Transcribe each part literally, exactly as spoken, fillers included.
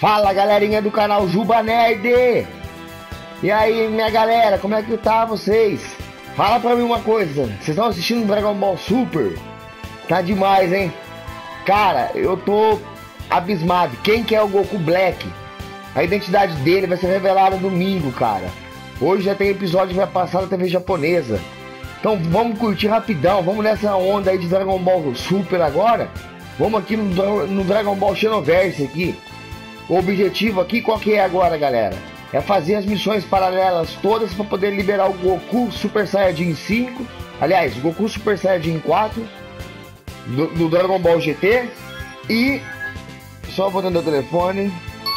Fala, galerinha do canal Juba Nerd! E aí, minha galera, como é que tá vocês? Fala pra mim uma coisa, vocês estão assistindo Dragon Ball Super? Tá demais, hein? Cara, eu tô abismado. Quem que é o Goku Black? A identidade dele vai ser revelada domingo, cara. Hoje já tem episódio que vai passar na T V japonesa. Então vamos curtir rapidão, vamos nessa onda aí de Dragon Ball Super agora. Vamos aqui no, no Dragon Ball Xenoverse aqui. O objetivo aqui, qual que é agora, galera? É fazer as missões paralelas todas para poder liberar o Goku Super Saiyajin cinco. Aliás, o Goku Super Saiyajin quatro do, do Dragon Ball G T. E só botando o telefone.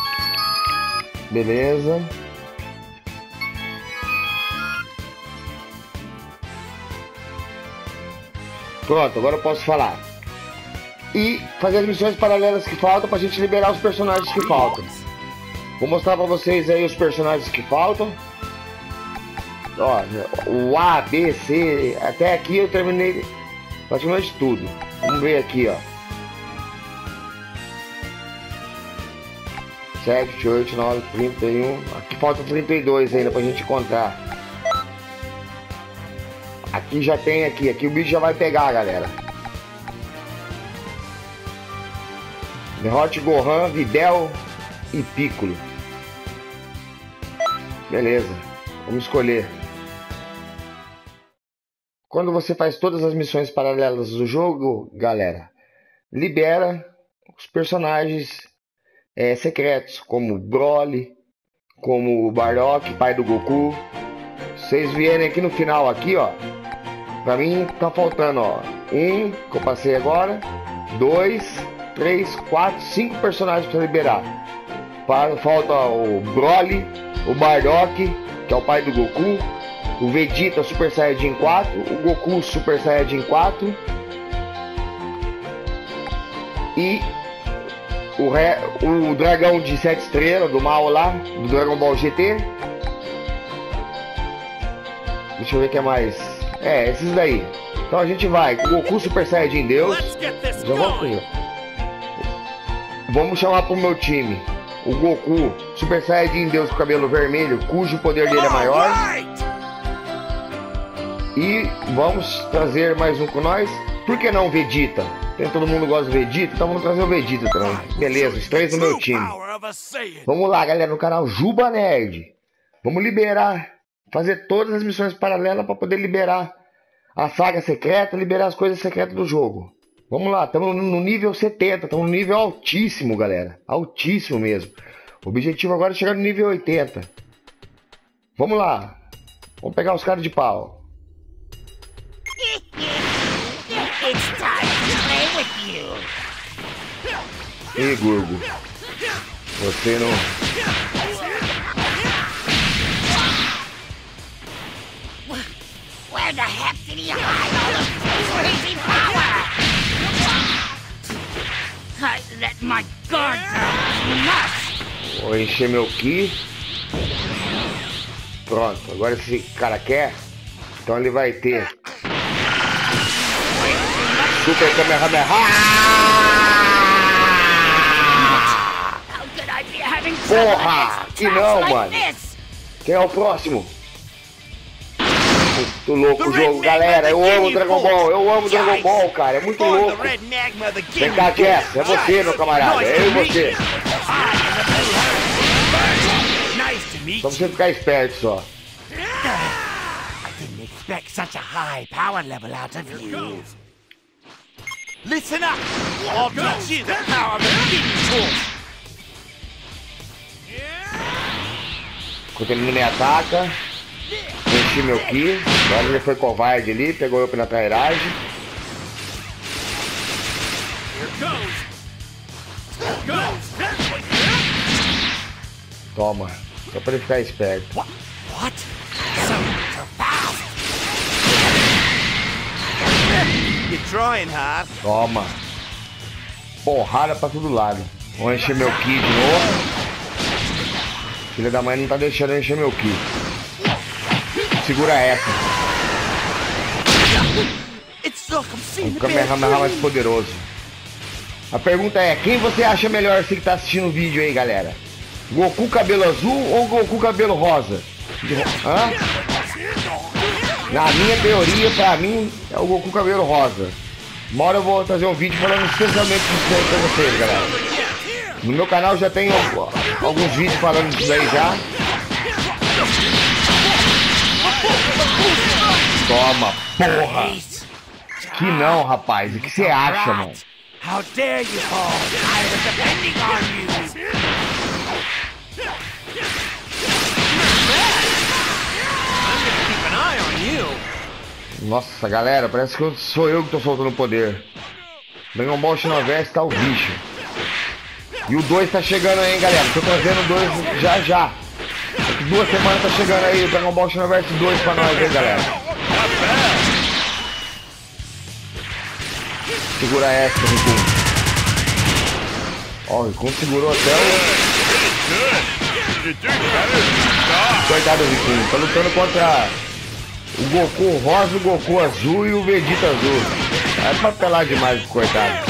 Beleza. Pronto, agora eu posso falar. E fazer as missões paralelas que faltam pra gente liberar os personagens que faltam. Vou mostrar pra vocês aí os personagens que faltam. Ó, o A, B, C, até aqui eu terminei praticamente tudo. Vamos ver aqui, ó. sete, oito, nove, trinta e um. Aqui falta trinta e dois ainda pra gente encontrar. Aqui já tem aqui, aqui o bicho já vai pegar, galera. Derrote Gohan, Videl e Piccolo. Beleza, vamos escolher. Quando você faz todas as missões paralelas do jogo, galera, libera os personagens é, secretos, como Broly, como o Bardock, pai do Goku. Vocês vierem aqui no final, aqui, ó. Pra mim tá faltando, ó, um que eu passei agora, dois, três, quatro, cinco personagens para liberar. Para, falta o Broly, o Bardock, que é o pai do Goku, o Vegeta Super Saiyajin quatro, o Goku Super Saiyajin quatro e o, re, o dragão de sete estrelas do mal lá, do Dragon Ball G T. Deixa eu ver o que é mais. É, esses daí. Então a gente vai com o Goku Super Saiyajin Deus. Já vamos com ele. Vamos chamar pro meu time o Goku Super Saiyajin Deus com cabelo vermelho, cujo poder dele é maior. E vamos trazer mais um com nós. Por que não o Vegeta? Tem, todo mundo gosta do Vegeta, então vamos trazer o Vegeta também. Beleza, os três no meu time. Vamos lá, galera, no canal Juba Nerd. Vamos liberar, fazer todas as missões paralelas para poder liberar a saga secreta, liberar as coisas secretas do jogo. Vamos lá, estamos no nível setenta, estamos no nível altíssimo, galera. Altíssimo mesmo. O objetivo agora é chegar no nível oitenta. Vamos lá. Vamos pegar os caras de pau. Ei, Gurgo. Você não... Where the heck did he hide all this crazy power? I let my guard down. Nuts. Vou encher meu ki. Pronto, agora esse cara quer. Então ele vai ter Super Kamehameha. Porra, que não, mano. Quem é o próximo? Muito louco o jogo, galera. Eu amo Dragon Ball, eu amo Dragon Ball, cara. É muito louco. Vem cá, Jess. É você, meu camarada. É eu e você. Só você ficar esperto só. Listen up! I'll teach you the power of the Demon Force! Enquanto ele não me ataca, enchi meu ki. Agora ele foi covarde ali, pegou eu pela trairagem. Toma, só pra ele ficar esperto. What? What? So, so fast! You're trying hard. Toma. Porrada pra todo lado. Vou encher meu ki de novo. Filha da mãe não tá deixando eu encher meu ki. Segura essa. O Kamehameha mais poderoso. A pergunta é, quem você acha melhor, você que tá assistindo o vídeo aí, galera? Goku cabelo azul ou Goku cabelo rosa? Hã? Na minha teoria, pra mim, é o Goku cabelo rosa. Uma hora eu vou trazer um vídeo falando especialmente disso aí pra vocês, galera. No meu canal já tem alguns vídeos falando disso aí já. Toma, porra! Que não, rapaz. O que você acha, mano? How dare you fall? I was depending on you. I'm gonna keep an eye on you. Nossa, galera, parece que sou eu que tô soltando poder. Dragon Ball Xenoverse tá o bicho. E o dois tá chegando aí, hein, galera. Tô trazendo o dois já já. Daqui duas semanas tá chegando aí o Dragon Ball Xenoverse dois pra nós, hein, galera. Segura essa, Rikun. Ó, o Rikun segurou até o... Coitado do Rikun. Tá lutando contra o Goku rosa, o Goku azul e o Vegeta azul. É pra pelar demais, coitado.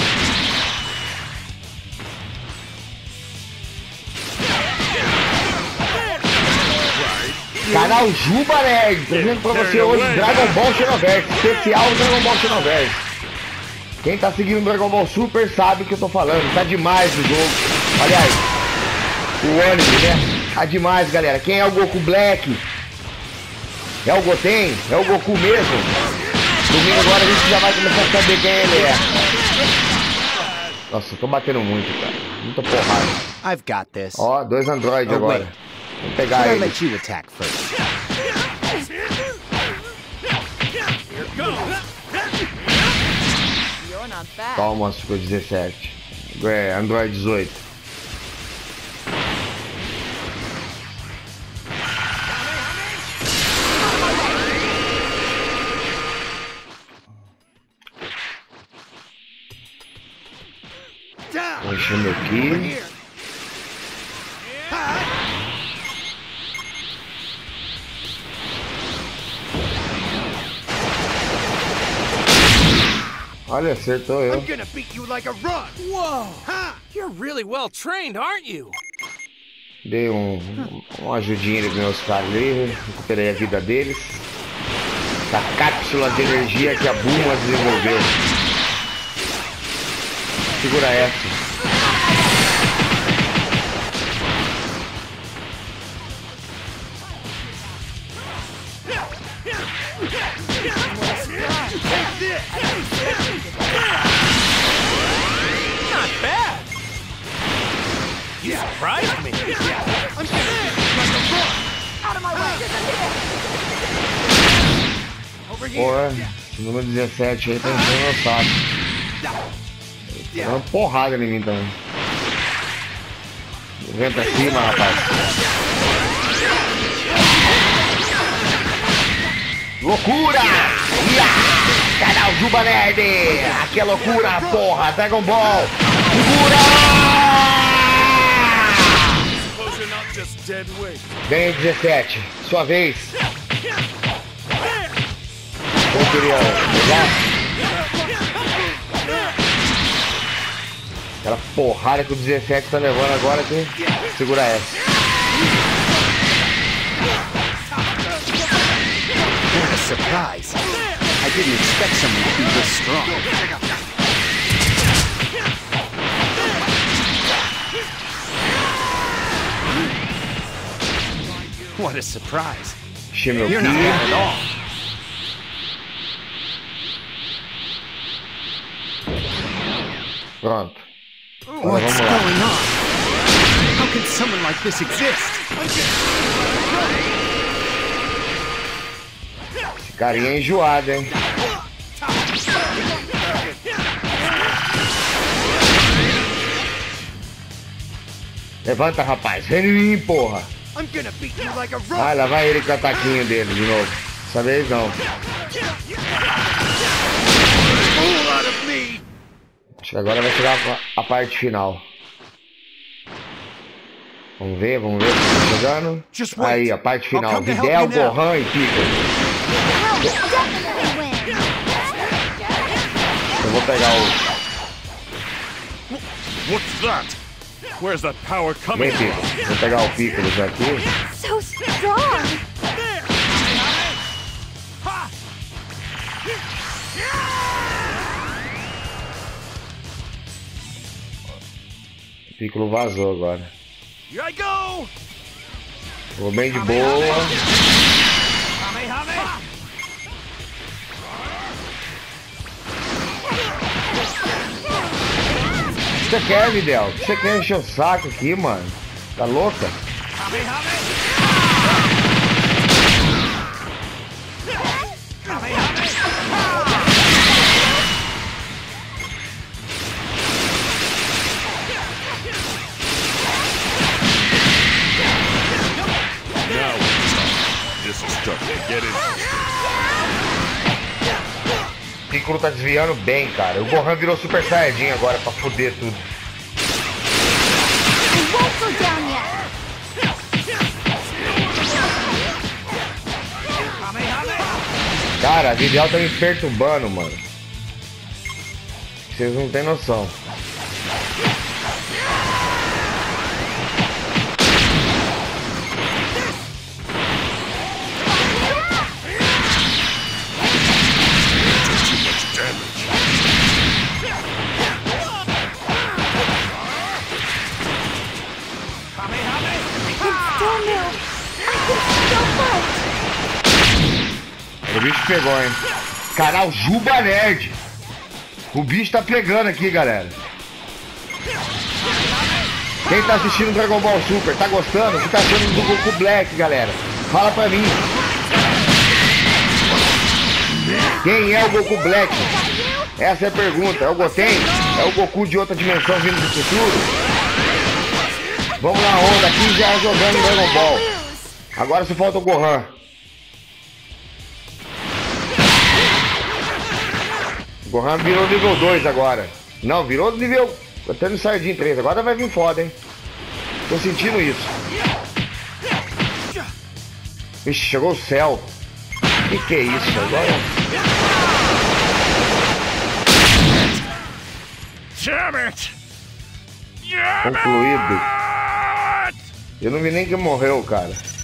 Canal Juba Nerd, trazendo pra você hoje Dragon Ball Xenoverse, especial Dragon Ball Xenoverse. Quem tá seguindo o Dragon Ball Super sabe o que eu tô falando, tá demais o jogo. Aliás, o anime, né? Tá demais, galera. Quem é o Goku Black? É o Goten? É o Goku mesmo? Domingo agora a gente já vai começar a saber quem ele é. Nossa, eu tô batendo muito, cara. Muita porrada. I've got this. Ó, dois androides Oh, agora. wait. Vamos pegar I'll ele. let you attack first. You're not bad. Toma, Super dezessete. É, Android dezoito. Vou enchendo aqui. Olha, acertou eu. I'm gonna beat you like a rug. Whoa! Ha! You're really well trained, aren't you? Dei um, uma ajudinha nos meus caras ali, recuperei a vida deles. Essa cápsula de energia que a Bulma desenvolveu. Segura essa. Not bad. You surprised me. I'm gonna beat you like a rug. Out of my way. Over here. Porra, esse número dezessete aí tá enchendo meu saco. Dá uma porrada em mim também. Vem pra cima, rapaz. Loucura! Ia! Canal Juba Nerd! Aqui é loucura, porra! Dragon Ball! Segura! Vem, dezessete. Sua vez. Eu queria pegar. Aquela porrada que o dezessete tá levando agora aqui. Segura essa. What a surprise. I didn't expect someone to be this strong. What a surprise. Encher meu You're not ki. bad at all. Pronto. Agora What's vamos lá. going on? How can someone like this exist? Esse carinha é enjoado, hein? Levanta, rapaz. Vem em mim, porra. I'm gonna beat you like a rug. Ah, lá vai ele com o ataquinho dele de novo. Dessa vez não. Fool out of me. Acho que agora vai chegar a- a parte final. Vamos ver, vamos ver. Tá chegando. Just wait. Aí, a parte I'll final. come to help Videl, you now. Gohan e Piccolo. Definitely win. Eu vou pegar o... What's that? Where's that power coming Vem, from? Piccolo. Vou pegar o Piccolo já aqui. So strong. O Piccolo vazou agora. Here I go! Vou bem de boa. O que você quer, Videl? O que você quer encher o saco aqui, mano? Tá louca? Now this is starting to get in. O Piccolo tá desviando bem, cara. O Gohan virou Super Saiyajin agora pra foder tudo. I won't go down yet. Cara, a Videl tá me perturbando, mano. Vocês não tem noção. O bicho pegou, hein? Canal Juba Nerd. O bicho tá pegando aqui, galera. Quem tá assistindo Dragon Ball Super, tá gostando? O que tá achando do Goku Black, galera? Fala pra mim. Quem é o Goku Black? Essa é a pergunta. É o Goten? É o Goku de outra dimensão vindo do futuro? Vamos na onda aqui já jogando Dragon Ball. Agora só falta o Gohan. O Gohan virou nível dois agora. Não, virou nível... Até no Saiyajin três. Agora vai vir foda, hein? Tô sentindo isso. Ixi, chegou o céu. Que que é isso? Agora... Damn it! Damn Concluído. it! Eu não vi nem que morreu, cara.